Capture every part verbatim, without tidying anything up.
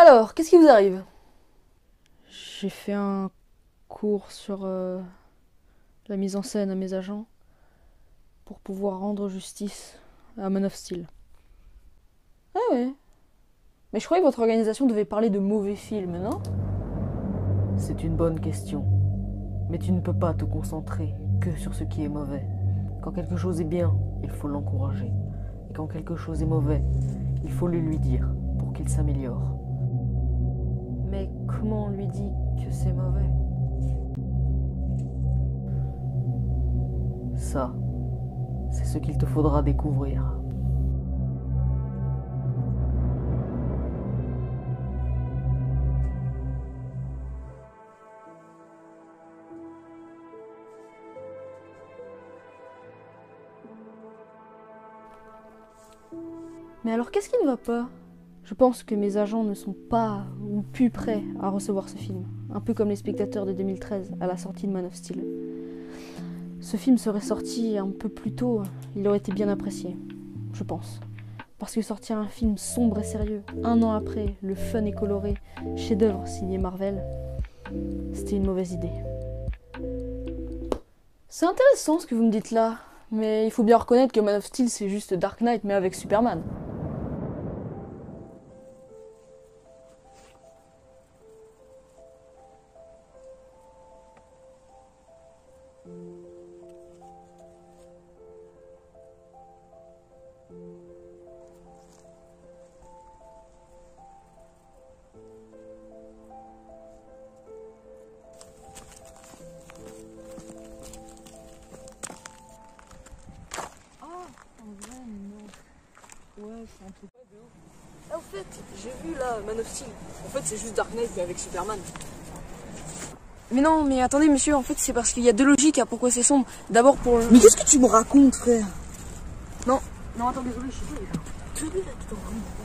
Alors, qu'est-ce qui vous arrive? J'ai fait un cours sur euh, la mise en scène à mes agents pour pouvoir rendre justice à Man of Steel. Ah ouais. Mais je croyais que votre organisation devait parler de mauvais films, non? C'est une bonne question. Mais tu ne peux pas te concentrer que sur ce qui est mauvais. Quand quelque chose est bien, il faut l'encourager. Et quand quelque chose est mauvais, il faut le lui dire pour qu'il s'améliore. Mais comment on lui dit que c'est mauvais? Ça, c'est ce qu'il te faudra découvrir. Mais alors, qu'est-ce qui ne va pas? Je pense que mes agents ne sont pas ou plus prêts à recevoir ce film, un peu comme les spectateurs de deux mille treize à la sortie de Man of Steel. Ce film serait sorti un peu plus tôt, il aurait été bien apprécié, je pense. Parce que sortir un film sombre et sérieux, un an après, le fun et coloré, chef-d'œuvre signé Marvel, c'était une mauvaise idée. C'est intéressant ce que vous me dites là, mais il faut bien reconnaître que Man of Steel c'est juste Dark Knight mais avec Superman. Ouais, c'est un peu... Ah, en fait, j'ai vu là Man of Steel. En fait, c'est juste Dark Knight mais avec Superman. Mais non, mais attendez, monsieur, en fait, c'est parce qu'il y a deux logiques à pourquoi c'est sombre. D'abord pour le... Mais qu'est-ce que tu me racontes, frère? Non, non, attends, désolé, je suis désolé. Désolé, là, tu t'en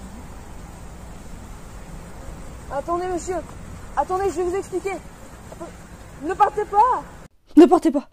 rends. Attendez, monsieur. Attendez, je vais vous expliquer. Ne partez pas. Ne partez pas!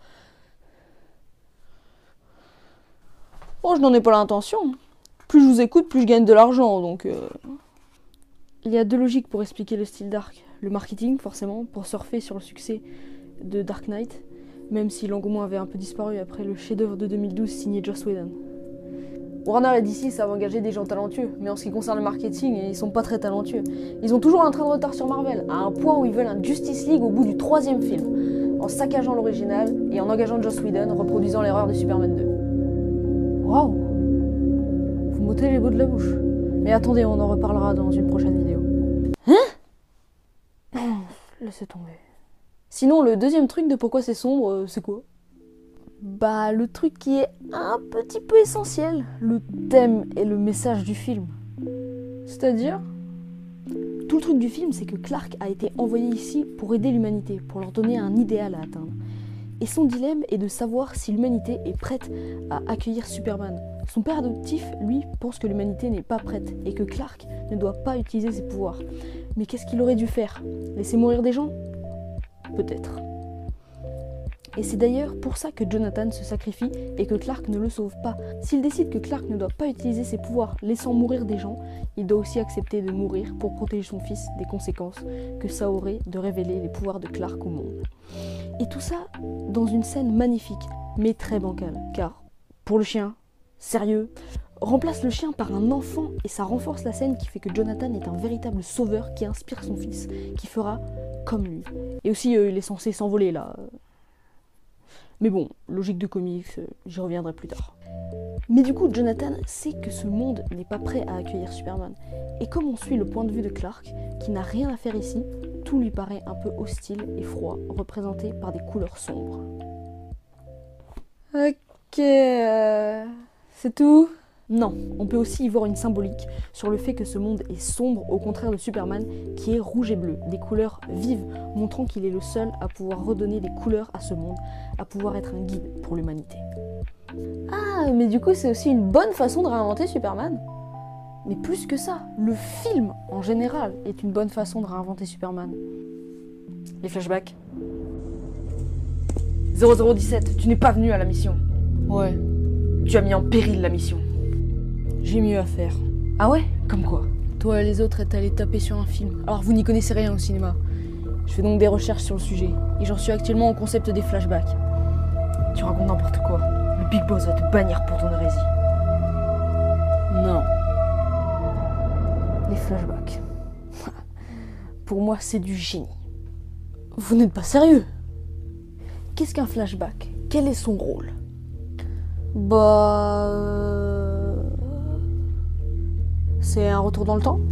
Oh, je n'en ai pas l'intention. Plus je vous écoute, plus je gagne de l'argent, donc... Euh... Il y a deux logiques pour expliquer le style Dark. Le marketing, forcément, pour surfer sur le succès de Dark Knight, même si l'engouement avait un peu disparu après le chef-d'œuvre de deux mille douze signé Joss Whedon. Warner et D C savent engager des gens talentueux, mais en ce qui concerne le marketing, ils sont pas très talentueux. Ils ont toujours un train de retard sur Marvel, à un point où ils veulent un Justice League au bout du troisième film, en saccageant l'original et en engageant Joss Whedon, reproduisant l'erreur de Superman deux. Waouh! Vous m'ôtez les mots de la bouche. Mais attendez, on en reparlera dans une prochaine vidéo. Hein? Laissez tomber. Sinon, le deuxième truc de pourquoi c'est sombre, c'est quoi? Bah, le truc qui est un petit peu essentiel, le thème et le message du film. C'est-à-dire? Tout le truc du film, c'est que Clark a été envoyé ici pour aider l'humanité, pour leur donner un idéal à atteindre. Et son dilemme est de savoir si l'humanité est prête à accueillir Superman. Son père adoptif, lui, pense que l'humanité n'est pas prête et que Clark ne doit pas utiliser ses pouvoirs. Mais qu'est-ce qu'il aurait dû faire? Laisser mourir des gens? Peut-être. Et c'est d'ailleurs pour ça que Jonathan se sacrifie et que Clark ne le sauve pas. S'il décide que Clark ne doit pas utiliser ses pouvoirs laissant mourir des gens, il doit aussi accepter de mourir pour protéger son fils des conséquences que ça aurait de révéler les pouvoirs de Clark au monde. Et tout ça dans une scène magnifique, mais très bancale, car pour le chien, sérieux, remplace le chien par un enfant et ça renforce la scène qui fait que Jonathan est un véritable sauveur qui inspire son fils, qui fera comme lui. Et aussi, euh, il est censé s'envoler là. Mais bon, logique de comics, euh, j'y reviendrai plus tard. Mais du coup, Jonathan sait que ce monde n'est pas prêt à accueillir Superman. Et comme on suit le point de vue de Clark, qui n'a rien à faire ici, tout lui paraît un peu hostile et froid, représenté par des couleurs sombres. Ok... Euh... C'est tout? Non, on peut aussi y voir une symbolique sur le fait que ce monde est sombre, au contraire de Superman, qui est rouge et bleu, des couleurs vives, montrant qu'il est le seul à pouvoir redonner des couleurs à ce monde, à pouvoir être un guide pour l'humanité. Ah, mais du coup, c'est aussi une bonne façon de réinventer Superman. Mais plus que ça, le film en général est une bonne façon de réinventer Superman. Les flashbacks. zéro zéro dix-sept, tu n'es pas venu à la mission. Ouais. Tu as mis en péril la mission. J'ai mieux à faire. Ah ouais? Comme quoi? Toi et les autres êtes allés taper sur un film, alors vous n'y connaissez rien au cinéma. Je fais donc des recherches sur le sujet, et j'en suis actuellement au concept des flashbacks. Tu racontes n'importe quoi. Le Big Boss va te bannir pour ton hérésie. Non. Les flashbacks. Pour moi, c'est du génie. Vous n'êtes pas sérieux? Qu'est-ce qu'un flashback? Quel est son rôle? Bah... euh, C'est un retour dans le temps?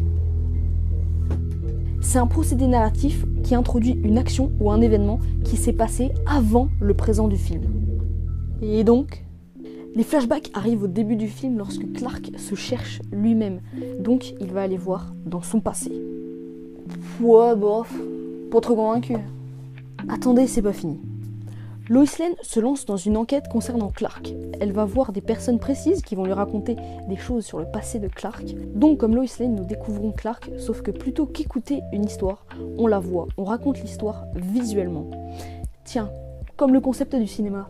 C'est un procédé narratif qui introduit une action ou un événement qui s'est passé avant le présent du film. Et donc? Les flashbacks arrivent au début du film lorsque Clark se cherche lui-même, donc il va aller voir dans son passé. Ouais, bof. Pas trop convaincu. Attendez, c'est pas fini. Lois Lane se lance dans une enquête concernant Clark. Elle va voir des personnes précises qui vont lui raconter des choses sur le passé de Clark. Donc comme Lois Lane, nous découvrons Clark, sauf que plutôt qu'écouter une histoire, on la voit, on raconte l'histoire visuellement. Tiens, comme le concept du cinéma.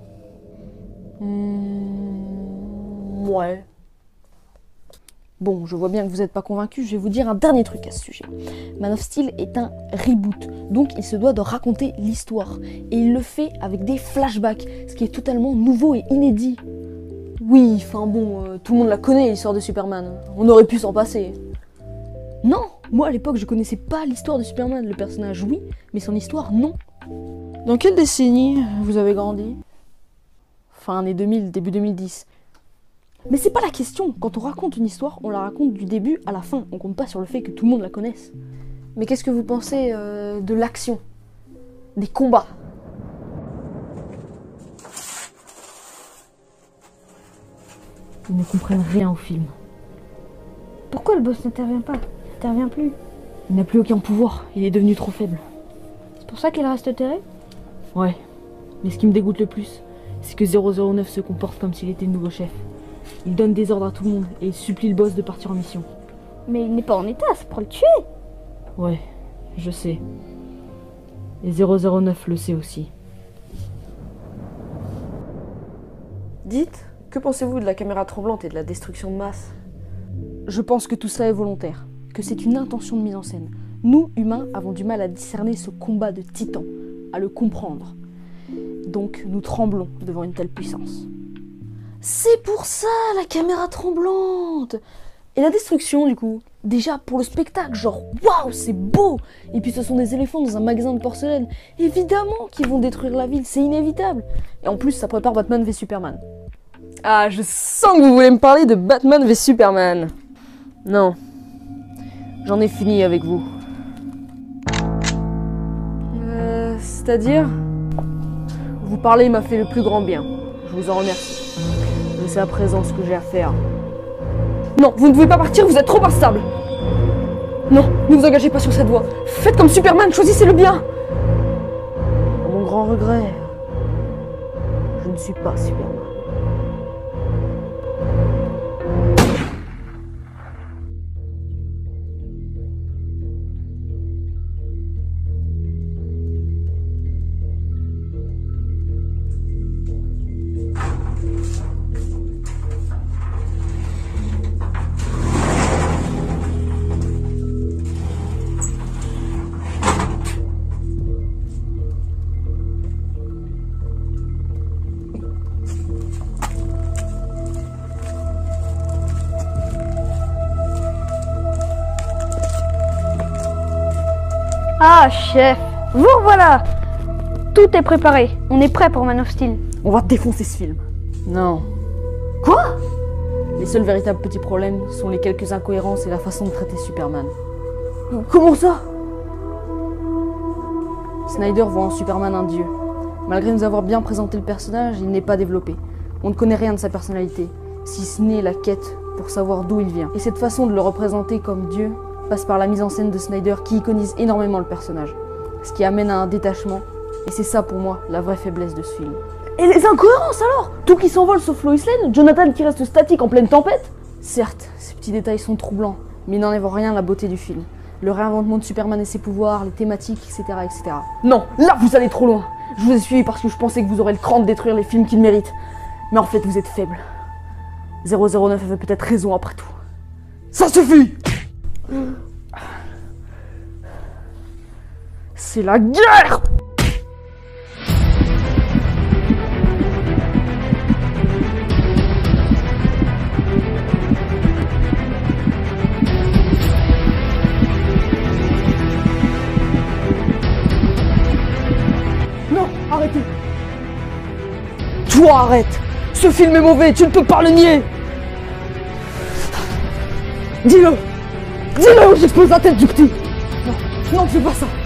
Mmh, ouais. Bon, je vois bien que vous n'êtes pas convaincu, je vais vous dire un dernier truc à ce sujet. Man of Steel est un reboot, donc il se doit de raconter l'histoire. Et il le fait avec des flashbacks, ce qui est totalement nouveau et inédit. Oui, enfin bon, euh, tout le monde la connaît, l'histoire de Superman. On aurait pu s'en passer. Non, moi à l'époque je connaissais pas l'histoire de Superman, le personnage oui, mais son histoire non. Dans quelle décennie vous avez grandi? Fin années deux mille, début deux mille dix. Mais c'est pas la question, quand on raconte une histoire, on la raconte du début à la fin, on compte pas sur le fait que tout le monde la connaisse. Mais qu'est-ce que vous pensez euh, de l'action? Des combats? Ils ne comprennent rien au film. Pourquoi le boss n'intervient pas? Il n'intervient plus. Il n'a plus aucun pouvoir, il est devenu trop faible. C'est pour ça qu'il reste terré? Ouais, mais ce qui me dégoûte le plus, c'est que zéro zéro neuf se comporte comme s'il était le nouveau chef. Il donne des ordres à tout le monde et il supplie le boss de partir en mission. Mais il n'est pas en état, c'est pour le tuer. Ouais, je sais. Et zéro zéro neuf le sait aussi. Dites, que pensez-vous de la caméra tremblante et de la destruction de masse? Je pense que tout ça est volontaire, que c'est une intention de mise en scène. Nous, humains, avons du mal à discerner ce combat de titans, à le comprendre. Donc nous tremblons devant une telle puissance. C'est pour ça, la caméra tremblante! Et la destruction, du coup? Déjà, pour le spectacle, genre, waouh, c'est beau! Et puis ce sont des éléphants dans un magasin de porcelaine. Évidemment qu'ils vont détruire la ville, c'est inévitable. Et en plus, ça prépare Batman v Superman. Ah, je sens que vous voulez me parler de Batman v Superman. Non. J'en ai fini avec vous. Euh, c'est-à-dire? Vous parler m'a fait le plus grand bien. Je vous en remercie. Je sais à présent ce que j'ai à faire. Non, vous ne pouvez pas partir, vous êtes trop instable. Non, ne vous engagez pas sur cette voie. Faites comme Superman, choisissez le bien. À mon grand regret, je ne suis pas Superman. Ah, chef, vous voilà. Tout est préparé, on est prêt pour Man of Steel. On va défoncer ce film. Non. Quoi? Les seuls véritables petits problèmes sont les quelques incohérences et la façon de traiter Superman. Comment ça? Snyder voit en Superman un dieu. Malgré nous avoir bien présenté le personnage, il n'est pas développé. On ne connaît rien de sa personnalité, si ce n'est la quête pour savoir d'où il vient. Et cette façon de le représenter comme dieu passe par la mise en scène de Snyder qui iconise énormément le personnage, ce qui amène à un détachement, et c'est ça pour moi la vraie faiblesse de ce film. Et les incohérences alors? Tout qui s'envole sauf Lois Lane, Jonathan qui reste statique en pleine tempête? Certes, ces petits détails sont troublants, mais ils n'enlèvent rien à la beauté du film. Le réinventement de Superman et ses pouvoirs, les thématiques, et cetera et cetera. Non, là vous allez trop loin. Je vous ai suivi parce que je pensais que vous aurez le cran de détruire les films qu'ils méritent. Mais en fait vous êtes faible. zéro zéro neuf avait peut-être raison après tout. Ça suffit! C'est la guerre! Non, arrêtez. Toi, arrête. Ce film est mauvais, tu ne peux pas le nier. Dis-le. Dis-le ou j'explose la tête du petit. Non, non, fais pas ça.